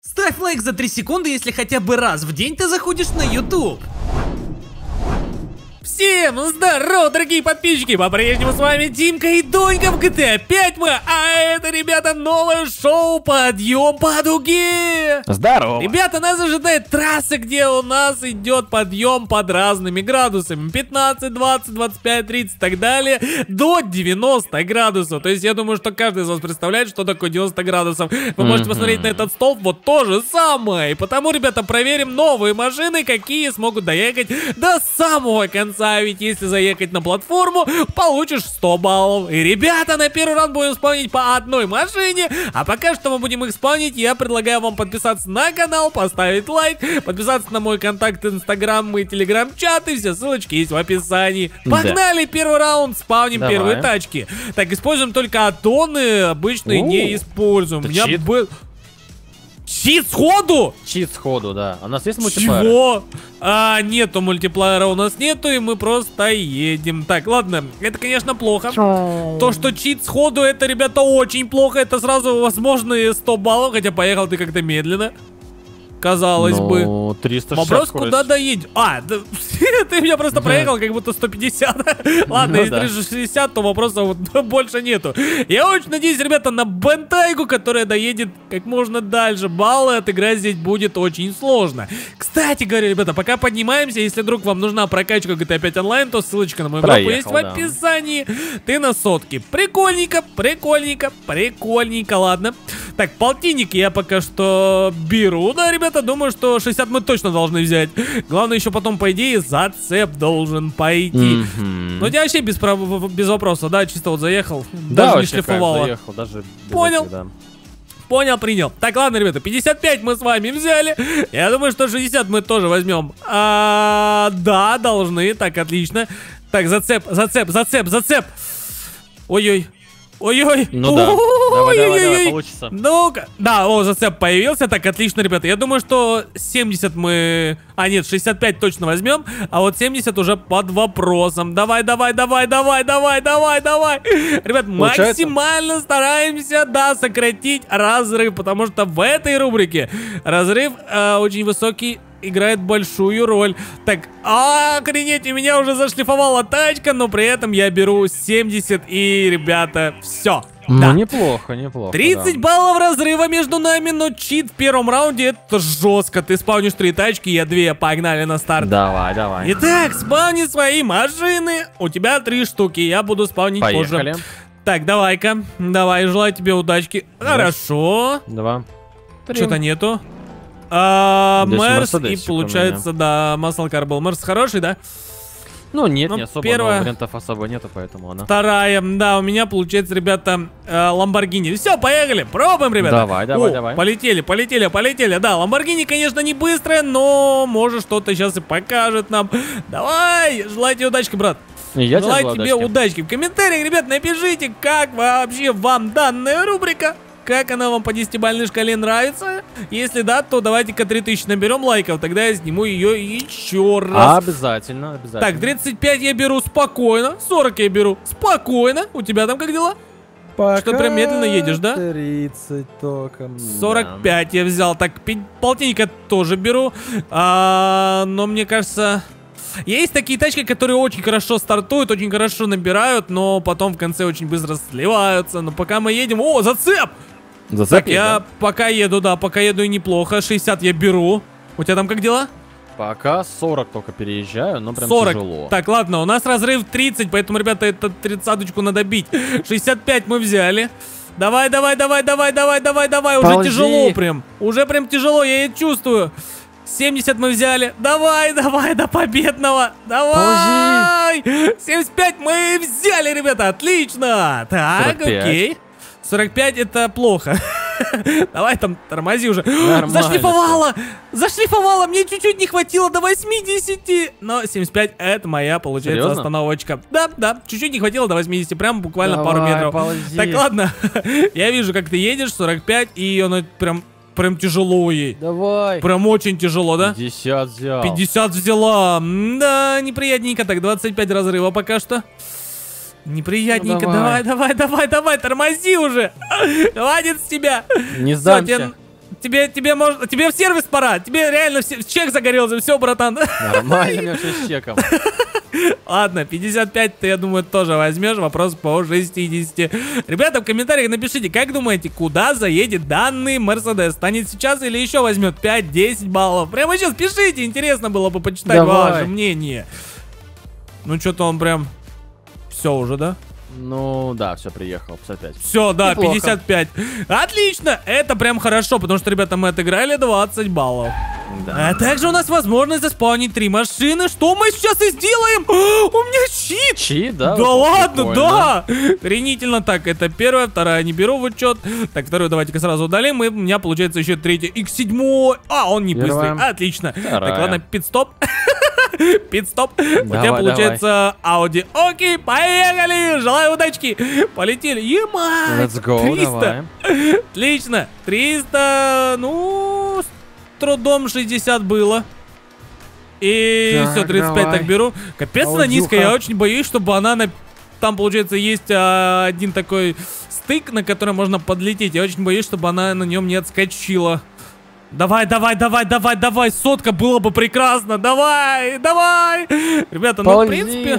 Ставь лайк за 3 секунды, если хотя бы раз в день ты заходишь на YouTube. Всем здорово, дорогие подписчики! По-прежнему с вами Димка и Донька в GTA 5 мы, а это, ребята, новое шоу «Подъем по дуге». Здорово! Ребята, нас ожидает трасса, где у нас идет подъем под разными градусами. 15, 20, 25, 30 и так далее, до 90 градусов. То есть я думаю, что каждый из вас представляет, что такое 90 градусов. Вы можете посмотреть на этот столб, вот то же самое. И потому, ребята, проверим новые машины, какие смогут доехать до самого конца. Ведь если заехать на платформу, получишь 100 баллов. И, ребята, на первый раунд будем исполнить по одной машине. А пока что мы будем их исполнить, я предлагаю вам подписаться на канал, поставить лайк, подписаться на мой контакт, инстаграм и телеграм-чат. И все ссылочки есть в описании. Погнали, первый раунд, спавним первые тачки. Так, используем только аддоны, обычные не используем. У меня был... Чит сходу? Чит сходу, да. У нас есть мультиплеер? Чего? Нету мультиплеера, у нас нету, и мы просто едем. Так, ладно, это, конечно, плохо. То, что чит сходу, это, ребята, очень плохо. Это сразу возможные 100 баллов, хотя поехал ты как-то медленно. Казалось бы. 360 Вопрос, скорость. куда доедешь? Ты меня просто проехал как будто 150. Ладно, если 360, то вопросов больше нету. Я очень надеюсь, ребята, на Бентайгу, которая доедет как можно дальше. Баллы отыграть здесь будет очень сложно. Кстати говоря, ребята, пока поднимаемся, если вдруг вам нужна прокачка GTA 5 онлайн, то ссылочка на мою группу есть в описании. Ты на сотке. Прикольненько, прикольненько, прикольненько, ладно. Так, полтинник я пока что беру, да, ребята, думаю, что 60 мы точно должны взять. Главное, еще потом, по идее, зацеп должен пойти. Ну, у тебя вообще без вопроса, да, чисто вот заехал, да, даже не шлифовало. Заехал, даже понял? Этих, да. Понял, принял. Так, ладно, ребята, 55 мы с вами взяли. Я думаю, что 60 мы тоже возьмем. Да, должны, так, отлично. Так, зацеп, зацеп, зацеп, зацеп. Ой-ой. Ой-ой. Ну да. Давай, получится. Ну-ка. Да, зацеп появился. Так, отлично, ребята. Я думаю, что 70 мы... нет, 65 точно возьмем. А вот 70 уже под вопросом. Давай, давай, давай, давай, давай, давай, давай. Ребят, максимально стараемся, да, сократить разрыв. Потому что в этой рубрике разрыв очень высокий, играет большую роль. Так, охренеть, у меня уже зашлифовала тачка, но при этом я беру 70 и, ребята, все. Ну, да. неплохо, неплохо. 30 баллов разрыва между нами, но чит в первом раунде это жестко. Ты спавнишь 3 тачки, я 2, погнали на старт. Давай, давай. Итак, спавни свои машины. У тебя 3 штуки, я буду спавнить позже. Так, давай-ка, давай, желаю тебе удачки. Хорошо. 2, 3. Что-то нету. Мерс, и получается, да, маслкар был. Мерс хороший, да? Ну, нет, не особо, первая, вариантов особо нету, поэтому она. Вторая, да, у меня получается, ребята, Ламборгини. Все, поехали, пробуем, ребята. Давай, давай, давай. Полетели, полетели, полетели. Да, Ламборгини, конечно, не быстрая, но может что-то сейчас и покажет нам. Давай, желайте удачки, брат. Желаю тебе удачки. В комментариях, ребят, напишите, как вообще вам данная рубрика. Как она вам по 10-бальной шкале нравится? Если да, то давайте-ка 3000 наберем лайков, тогда я сниму ее еще раз. Обязательно, обязательно. Так, 35 я беру спокойно, 40 я беру спокойно. У тебя там как дела? Пока что, прям медленно едешь, да? 30 только. 45 я взял. Так, полтинника тоже беру. Но мне кажется... Есть такие тачки, которые очень хорошо стартуют, очень хорошо набирают, но потом в конце очень быстро сливаются. Но пока мы едем... О, зацеп! Так, я пока еду, да, пока еду и неплохо. 60 я беру. У тебя там как дела? Пока 40 только переезжаю, но прям 40. тяжело. Так, ладно, у нас разрыв 30, поэтому, ребята, это 30-очку надо бить. 65 мы взяли. Давай, давай, давай, давай, давай, давай, давай. Уже тяжело прям. Уже прям тяжело, я это чувствую. 70 мы взяли. Давай, давай, до победного. Давай. 75 мы взяли, ребята. Отлично. Так, 45. Окей. 45 это плохо. Давай там, тормози уже. Зашлифовала. Зашлифовала. Мне чуть-чуть не хватило до 80. Но 75 это моя, получается, остановочка. Да, да. Чуть-чуть не хватило до 80. Прям буквально пару метров. Так, ладно. Я вижу, как ты едешь. 45. И оно прям тяжело ей. Давай. Прям очень тяжело, да? 50 взял. 50 взяла. Да, неприятненько. Так, 25 разрыва пока что. Неприятненько. Ну, давай, давай, давай, давай, тормози уже. Хватит с тебя. Не сдамся. тебе в сервис пора. Тебе реально чек загорелся. Все, братан. Нормально, у меня все с чеком. Ладно, 55 ты, я думаю, тоже возьмешь. Вопрос по 60. Ребята, в комментариях напишите, как думаете, куда заедет данный Мерседес? Станет сейчас или еще возьмет 5-10 баллов? Прямо сейчас пишите, интересно было бы почитать ваше мнение. Ну, что-то он прям... Все уже, да? Ну, да, все, приехал, 55. Все, да, Неплохо. 55. Отлично, это прям хорошо, потому что, ребята, мы отыграли 20 баллов. Да. А также у нас возможность заспаунить 3 машины, что мы сейчас и сделаем. У меня щит. Чит, да? Да Вот ладно, прикольно. да. Охренительно. Так, это первая, вторая не беру в учет. Так, вторую давайте-ка сразу удалим. И у меня получается еще третья. X7. А, он не Первая. быстрый. Отлично. Вторая. Так, ладно, пит-стоп. Пит-стоп. У тебя получается Audi. Окей, поехали. Желаю удачки. Полетели. Ема. Let's go, 300. давай. Отлично. 300. Ну, с трудом 60 было. И Так, все, 35 давай. так беру. Капец, она Аудюха. низкая. Я очень боюсь, чтобы она на... Там, получается, есть один такой стык, на который можно подлететь. Я очень боюсь, чтобы она на нем не отскочила. Давай, давай, давай, давай, давай. Сотка было бы прекрасно. Давай, давай. Ребята, ну, в Ползи. принципе...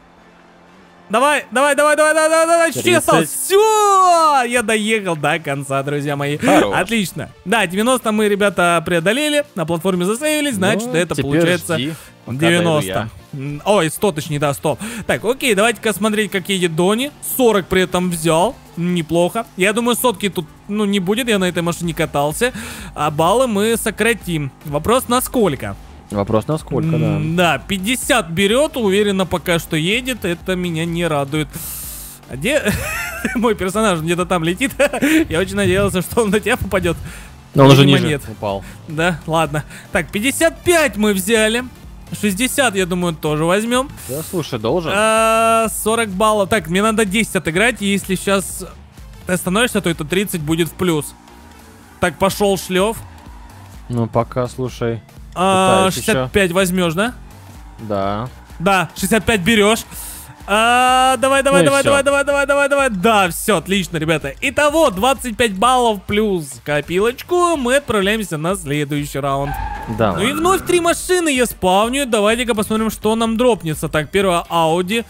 Давай, давай, давай, давай, давай, давай, давай. Чуть 30. осталось. Все, я доехал до конца, друзья мои. Хорош. Отлично. Да, 90 мы, ребята, преодолели. На платформе засейвились. Значит, Ну, это теперь получается жди, пока дойду 90. я. Ой, 100 точнее, да, 100. Так, окей, давайте-ка смотреть, как едет Дони. 40 при этом взял. Неплохо. Я думаю, сотки тут, ну, не будет. Я на этой машине катался. А баллы мы сократим. Вопрос, на сколько? Вопрос на сколько, да. Да, 50 берет, уверенно пока что едет, это меня не радует. А где мой персонаж? Где-то там летит. Я очень надеялся, что он на тебя попадет. Но он уже Видимо, ниже нет. упал. Да, ладно. Так, 55 мы взяли. 60, я думаю, тоже возьмем. Да, слушай, должен. 40 баллов. Так, мне надо 10 отыграть, и если сейчас ты остановишься, то это 30 будет в плюс. Так, пошел шлев. Ну, пока, слушай. Пытаюсь 65 возьмешь, да? Да. Да, 65 берешь. Давай, давай, Ну и давай, всё. давай, давай, давай, давай, давай. Да, все, отлично, ребята. Итого, 25 баллов плюс копилочку. Мы отправляемся на следующий раунд. Да. Ну и вновь 3 машины я спавню. Давайте-ка посмотрим, что нам дропнется. Так, первая Audi.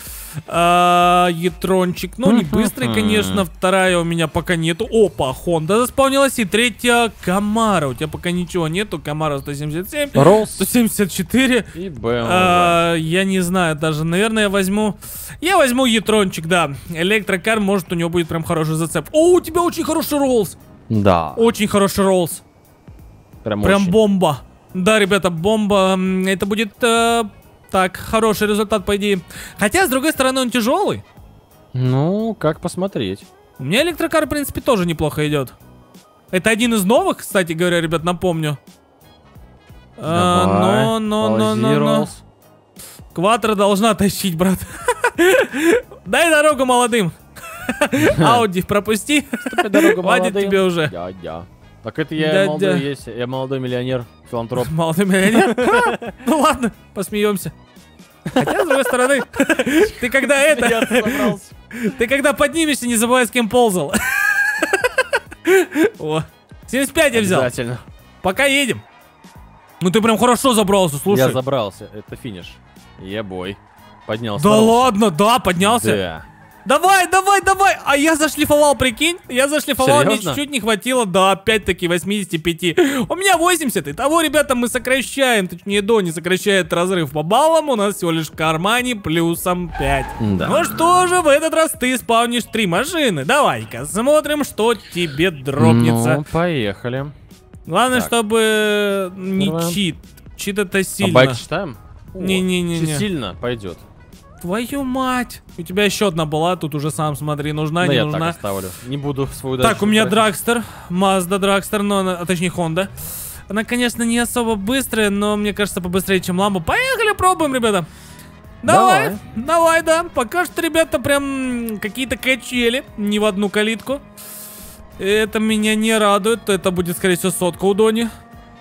Етрончик. Ну, не быстрый, конечно. Вторая у меня пока нету. Опа, Honda заспавнилась. И третья Camaro. У тебя пока ничего нету. Camaro 177. Роллс 174. и BMW. Я не знаю даже. Наверное, я возьму Етрончик, да. Электрокар, может, у него будет прям хороший зацеп. О, у тебя очень хороший Роллс. Да. Очень хороший Роллс. Прям Прям очень. бомба. Да, ребята, бомба. Это будет так, хороший результат, по идее. Хотя, с другой стороны, он тяжелый. Ну, как посмотреть. У меня электрокар, в принципе, тоже неплохо идет. Это один из новых, кстати говоря, ребят, напомню. Давай, ползи, Роллс. Кватро должна тащить, брат. Дай дорогу молодым. Ауди, пропусти. Дорогу Хватит молодым. тебе уже. Дядя. Так это я Дядя. молодой есть. Я молодой миллионер, филантроп. Молодой миллионер. Ну ладно, посмеемся. Хотя, с другой стороны, ты когда ты когда поднимешься, не забывай, с кем ползал. О, 75 я взял. Обязательно. Пока едем. Ну ты прям хорошо забрался, слушай. Я забрался. Это финиш. Ебой. Поднялся. Да Роллс. ладно, да, поднялся. Да. Давай, давай, давай. А я зашлифовал, прикинь. Я зашлифовал, мне Серьезно? чуть-чуть не хватило, да, опять-таки 85. У меня 80. Итого, ребята, мы сокращаем, точнее, Дони сокращает разрыв по баллам. У нас всего лишь в кармане плюсом 5. Да. Ну что же, в этот раз ты спавнишь 3 машины. Давай-ка смотрим, что тебе дропнется. Ну, поехали. Главное, так. чтобы не Первое. чит. Чит это А сильно. байк читаем? Не-не-не-не. Чуть сильно пойдет. Твою мать. У тебя еще одна была, тут уже сам смотри, нужна, Да не я нужна. так оставлю. Не буду свою Так, у меня тратить. Драгстер, Mazda Драгстер, но она, а точнее Honda. Она, конечно, не особо быстрая, но мне кажется, побыстрее, чем Ламбо. Поехали, пробуем, ребята. Давай, давай, да. Пока что, ребята, прям какие-то качели, не в одну калитку. Это меня не радует. Это будет, скорее всего, сотка у Дони.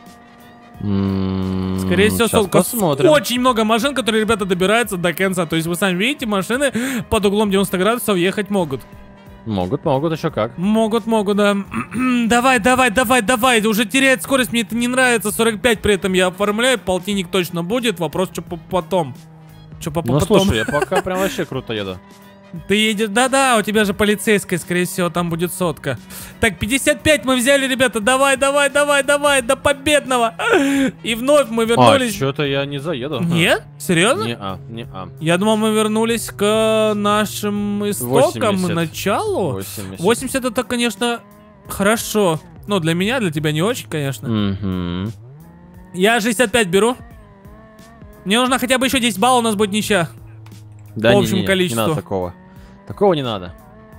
Скорее всего, Сейчас сотка. посмотрим. Очень много машин, которые, ребята, добираются до конца. То есть вы сами видите, машины под углом 90 градусов ехать могут. Могут, еще как. Могут, да. Давай. Уже теряет скорость, мне это не нравится. 45 при этом я оформляю, полтинник точно будет. Вопрос, что потом. Ну слушай, я пока прям вообще круто еду. Ты едешь, да, у тебя же полицейская, скорее всего, там будет сотка. Так, 55 мы взяли, ребята, давай, до победного. И вновь мы вернулись. Что-то я не заеду. Нет? Серьезно? Не-а. Я думал, мы вернулись к нашим истокам и 80. началу. 80 это, конечно, хорошо. Ну, для меня, для тебя не очень, конечно. Угу. Я 65 беру. Мне нужно хотя бы еще 10 баллов, у нас будет ничья. Да, в общем не количеству. надо такого. Такого не надо.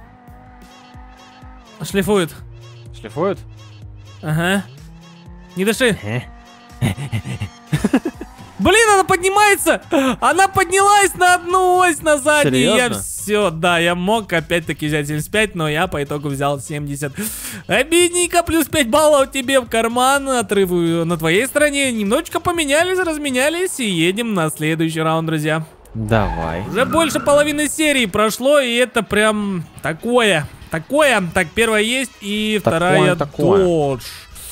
Шлифует. Шлифует? Ага. Не дыши. Блин, она поднимается! Она поднялась на одну ось на задней. Я все, да, я мог опять-таки взять 75, но я по итогу взял 70. Обидненько, плюс 5 баллов тебе в карман. Отрывы на твоей стороне. Немножечко поменялись, разменялись и едем на следующий раунд, друзья. Давай. Уже больше половины серии прошло, и это прям такое. Так, первая есть, и вторая Dodge.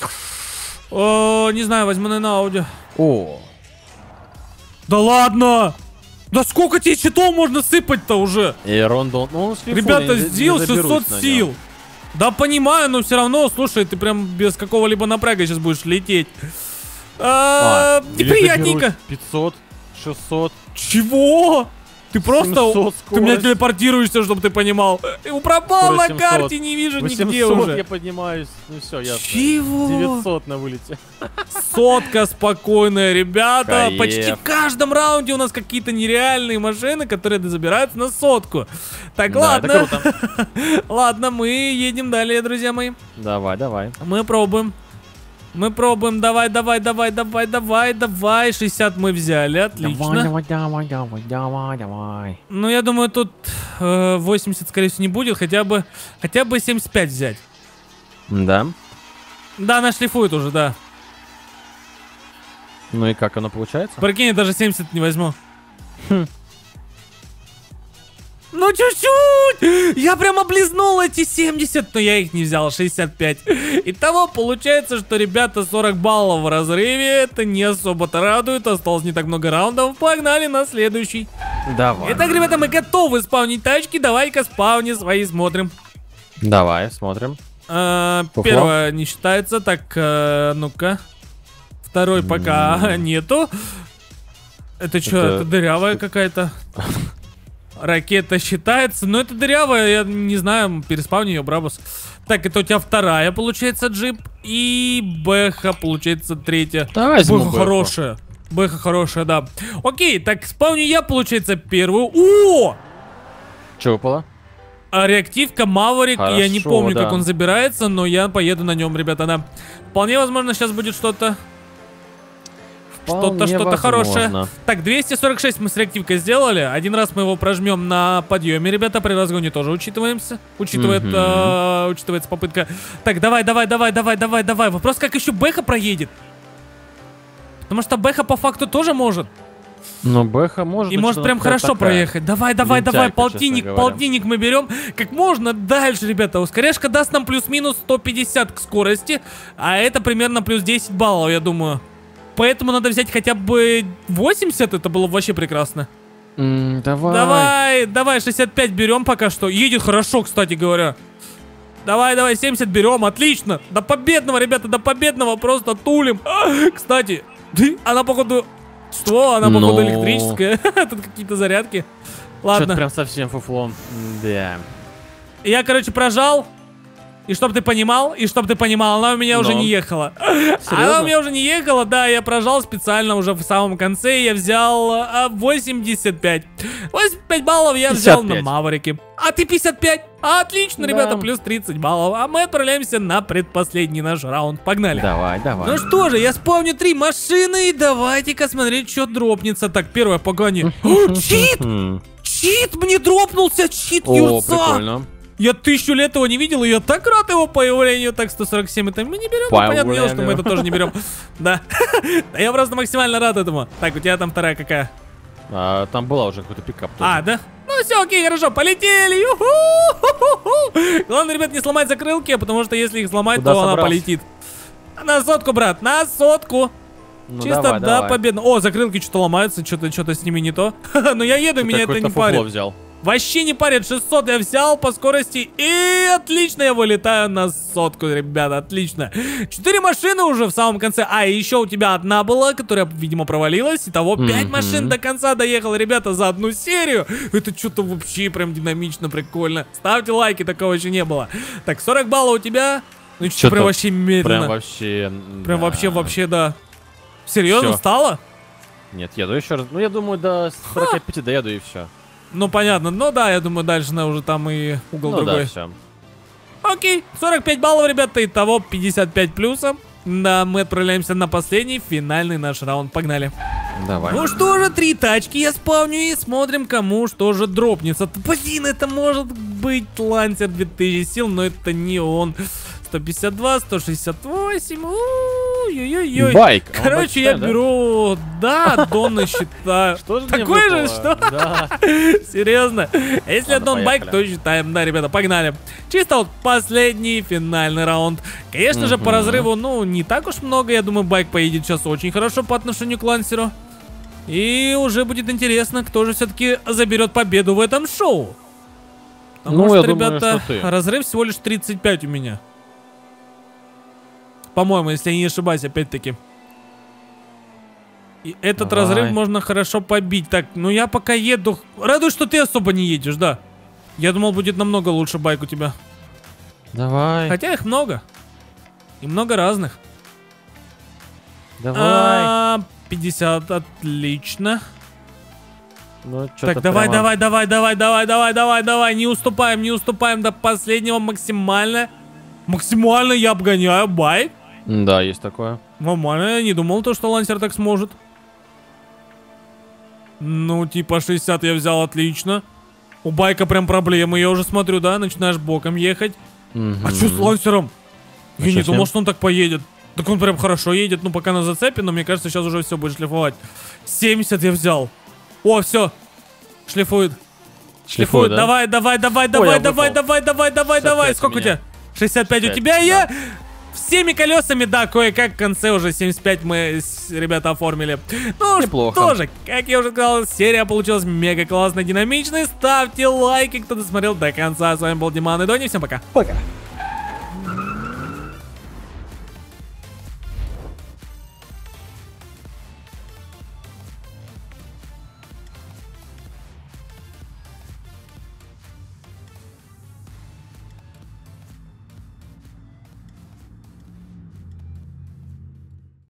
Не знаю, возьму, наверное, аудио. О. Да ладно! Да сколько тебе щитов можно сыпать-то уже? И Рондон, ну, ребята, сделал 600 сил. Да понимаю, но все равно, слушай, ты прям без какого-либо напряга сейчас будешь лететь. Неприятненько. 500, 600. Чего? Ты просто... Ты меня телепортируешься, чтобы ты понимал. Пропал на карте, не вижу нигде уже. Я поднимаюсь. Ну все, ясно. Чего? 900 на вылете. Сотка спокойная, ребята. Кайф. Почти в каждом раунде у нас какие-то нереальные машины, которые забираются на сотку. Так, да, ладно. это круто. Ладно, мы едем далее, друзья мои. Давай. Мы пробуем. Давай. 60 мы взяли, отлично. Давай. Ну, я думаю, тут 80, скорее всего, не будет. Хотя бы 75 взять. Да. Да, она шлифует уже, да. Ну и как оно получается? Прикинь, я даже 70 не возьму. Ну, чуть-чуть! Я прям облизнул эти 70, но я их не взял, 65. Итого получается, что, ребята, 40 баллов в разрыве. Это не особо-то радует. Осталось не так много раундов. Погнали на следующий. Давай. Итак, ребята, мы готовы спавнить тачки. Давай-ка спавни свои смотрим. Давай, смотрим. Первая не считается. Так, ну-ка. Второй пока нету. Это что, это дырявая какая-то? Ракета считается, но это дырявая, я не знаю, переспавни ее, Брабус. Так, это у тебя вторая, получается, джип. И Бэха, получается, третья. Давай, Бэха хорошая. Бэха хорошая, да. Окей, так, спавню я, получается, первую. О! Че выпало? Реактивка Маврик, Хорошо, я не помню, да. как он забирается, но я поеду на нем, ребята, да. Вполне возможно, сейчас будет что-то. Что-то хорошее. Так, 246 мы с реактивкой сделали. Один раз мы его прожмем на подъеме, ребята. При разгоне тоже учитывается. Учитывается попытка. Так, давай. Вопрос, как еще Бэха проедет? Потому что Бэха по факту тоже может. Но Бэха может. И может прям хорошо проехать. Давай. Полтинник мы берем. Как можно дальше, ребята. Ускоряшка даст нам плюс-минус 150 к скорости. А это примерно плюс 10 баллов, я думаю. Поэтому надо взять хотя бы 80, это было бы вообще прекрасно. Давай, 65 берем пока что. Едет хорошо, кстати говоря. Давай, 70 берем, отлично. До победного, ребята, до победного, просто тулим. Кстати, она походу... Что? Она походу электрическая. Тут какие-то зарядки. Ладно. Что-то прям совсем фуфлом. Да. Я, короче, прожал. И чтоб ты понимал, она у меня уже не ехала. Она у меня уже не ехала, да, я прожал специально уже в самом конце, я взял 85. 85 баллов я 55. взял на Маврике. А ты 55? Отлично, да. Ребята, плюс 30 баллов. А мы отправляемся на предпоследний наш раунд. Погнали. Давай. Ну что же, я спавню 3 машины, и давайте-ка смотреть, что дропнется. Так, первое, погони. Чит! Чит мне дропнулся, чит юрца! Прикольно. Я 1000 лет его не видел, и я так рад его появлению. Так, 147 это мы не берем. Понятное дело, что мы это тоже не берем. Да. Я просто максимально рад этому. Так, у тебя там вторая какая? Там была уже какой-то пикап тоже. Да? Ну, Ну все, окей, хорошо, полетели. Ю-ху-ху-ху-ху. Главное, ребят, не сломать закрылки, потому что если их сломать, Куда то она собрался? полетит. На сотку, брат, на сотку. Ну, Чисто давай, до давай. победы. О, закрылки что-то ломаются, что-то с ними не то. Но я еду, Ты меня это какое-то не фуфло парит. взял. Вообще не парит, 600 я взял по скорости. И отлично, я вылетаю на сотку, ребята, отлично. 4 машины уже в самом конце. А, и еще у тебя одна была, которая, видимо, провалилась. Итого 5 машин до конца доехало, ребята, за одну серию. Это что-то вообще прям динамично, прикольно. Ставьте лайки, такого еще не было. Так, 40 баллов у тебя. Ну что, прям вообще медленно. Прям вообще... Прям да. вообще, да. Серьезно, Всё. стало? Нет, еду еще раз. Ну, я думаю, до 45 доеду и все. Ну, понятно. Ну да, я думаю, дальше на уже там и угол Ну другой. да, все. Окей, 45 баллов, ребята, итого 55 плюсом. Да, мы отправляемся на последний, финальный наш раунд. Погнали. Давай. Ну что же, 3 тачки я спавню и смотрим, кому что же дропнется. Блин, это может быть Лансер 2000 сил, но это не он. 152, 168, ой-ой-ой. Байк. А он Короче, байк я считает, да? беру, да, Донна считаю. Что же мне Такой же, выпало? что? Да. Серьезно? Если Ладно, Дон байк, поехали. то считаем. Да, ребята, погнали. Чисто вот последний финальный раунд. Конечно же, по разрыву, ну, не так уж много. Я думаю, байк поедет сейчас очень хорошо по отношению к Лансеру. И уже будет интересно, кто же все-таки заберет победу в этом шоу. Потому Ну, что, я думаю, ребята, что ты. разрыв всего лишь 35 у меня. По-моему, если я не ошибаюсь, опять-таки. И этот Давай. разрыв можно хорошо побить. Так, ну я пока еду. Радуюсь, что ты особо не едешь, да. Я думал, будет намного лучше байк у тебя. Давай. Хотя их много. И много разных. Давай. 50, отлично. Ну, чё-то Так, давай, прямо- давай. Не уступаем до последнего максимально. Максимально я обгоняю байк. Да, есть такое. Нормально, я не думал, то, что Лансер так сможет. Ну, типа 60 я взял, отлично. У байка прям проблемы, я уже смотрю, да, начинаешь боком ехать. А что с Лансером? А Я чё не с думал, ним? что он так поедет. Так он прям хорошо едет, ну пока на зацепе, но мне кажется, сейчас уже все будет шлифовать. 70 я взял. О, все. Шлифует. Шлифует. да? Давай. я Давай. выпал. Сколько у тебя? 65 у 65, тебя, да. я всеми колесами, да, кое-как в конце уже 75 мы, ребята, оформили. Ну, Неплохо. что же, как я уже сказал, серия получилась мега классной, динамичной. Ставьте лайки, кто досмотрел до конца. С вами был Диман и Дони, всем пока. Пока.